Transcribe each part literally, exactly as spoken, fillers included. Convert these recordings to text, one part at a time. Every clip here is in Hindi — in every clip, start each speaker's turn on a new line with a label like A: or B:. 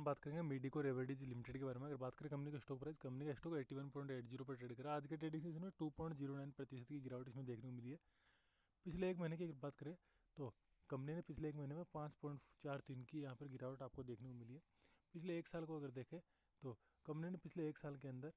A: अपन बात करेंगे मेडिको रेवेडीज लिमिटेड के बारे में। अगर बात करें कंपनी का स्टॉक प्राइस, कंपनी का स्टॉक इक्यासी पॉइंट अस्सी पर ट्रेड करा। आज के ट्रेडिंग सेशन में दो पॉइंट शून्य नौ प्रतिशत की गिरावट इसमें देखने को मिली है। पिछले एक महीने की अगर बात करें तो कंपनी ने पिछले एक महीने में पाँच पॉइंट चार तीन की यहाँ पर गिरावट आपको देखने को मिली है। पिछले एक साल को अगर देखें तो कंपनी ने पिछले एक साल के अंदर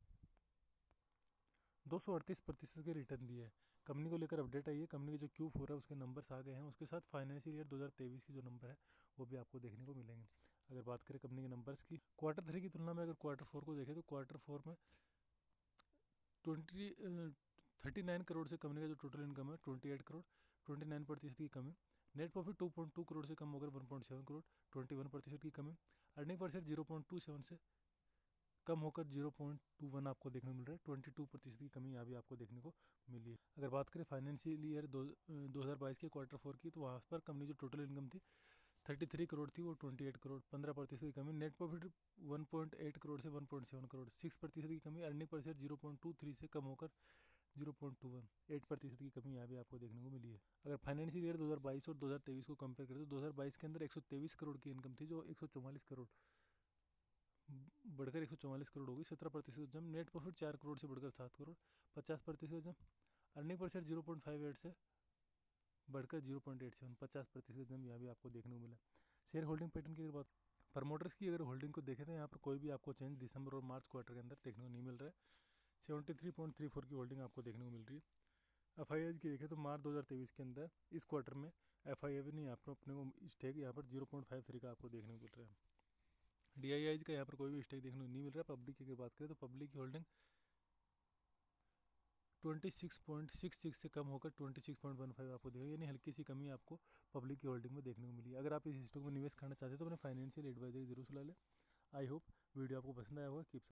A: दो सौ अड़तीस प्रतिशत के रिटर्न दिए है। कंपनी को लेकर अपडेट आई है। कंपनी के जो क्यू फोर है उसके नंबर्स आ गए हैं। उसके साथ फाइनेंशियल ईयर दो हज़ार तेईस की जो नंबर है वो भी आपको देखने को मिलेंगे। अगर बात करें कंपनी के नंबर्स की, क्वार्टर थ्री की तुलना में अगर क्वार्टर फोर को देखें तो क्वार्टर फोर में ट्वेंटी थर्टी नाइन करोड़ से कंपनी का जो टोटल इनकम है twenty eight crore twenty nine प्रतिशत की कमी। Net profit two point two crore से कम होकर one point seven crore twenty one प्रतिशत की कमी। अर्निंग पर share zero point two seven से कम होकर जीरो पॉइंट टू वन आपको देखने को मिल रहा है। ट्वेंटी टू प्रतिशत की कमी यहाँ भी आपको देखने को मिली है। अगर बात करें फाइनेंशियल ईयर दो दो हज़ार बाईस के क्वार्टर फोर की, तो वहाँ पर कंपनी जो टोटल इनकम थी तैंतीस करोड़ थी, वो अट्ठाईस करोड़ पंद्रह प्रतिशत की कमी। Net profit one point eight crore से one point seven crore six प्रतिशत की कमी। अर्निंग पर share zero point two three से कम होकर zero point two one eight प्रतिशत की कमी यहाँ भी आपको देखने को मिली है। अगर फाइनेंशियल ईयर दो हज़ार बाईस और दो हज़ार तेईस को कंपेयर करें तो दो हज़ार बाईस के अंदर एक सौ तेईस करोड़ की इनकम थी, जो एक सौ चौवालीस करोड़ बढ़कर एक सौ चौवालीस करोड़ होगी, सत्रह प्रतिशत जम। नेट प्रॉफिट चार करोड़ से बढ़कर सात करोड़ पचास प्रतिशत जम। अर्निंग पर share zero point five eight से बढ़कर जीरो पॉइंट एट सेवन पचास प्रतिशत जम यहाँ भी आपको देखने को मिला। शेयर होल्डिंग पैटर्न की अगर बात, प्रमोटर्स की अगर होल्डिंग को देखें तो यहाँ पर कोई भी आपको चेंज दिसंबर और मार्च क्वार्टर के अंदर देखने को नहीं मिल रहा है। Seventy three point three four की होल्डिंग आपको देखने को मिल रही है। एफ आई आई की देखें तो मार्च दो हज़ार तेईस के अंदर इस क्वार्टर में एफ आई आई ने यहाँ पर अपने को स्टेक यहाँ पर जीरो पॉइंट फाइव थ्री का आपको देखने को मिल रहा है। डी आई आई का यहाँ पर कोई भी स्टेक देखने को नहीं मिल रहा है। पब्लिक की अगर बात करें तो पब्लिक की होल्डिंग छब्बीस पॉइंट सिक्स सिक्स से कम होकर छब्बीस पॉइंट वन फाइव आपको देखा, यानी हल्की सी कमी आपको पब्लिक की होल्डिंग में देखने को मिली। अगर आप इस स्टॉक में निवेश करना चाहते हैं तो अपने फाइनेंशियल एडवाइजर जरूर सलाह लें। आई होप वीडियो आपको पसंद आया होगा। कीप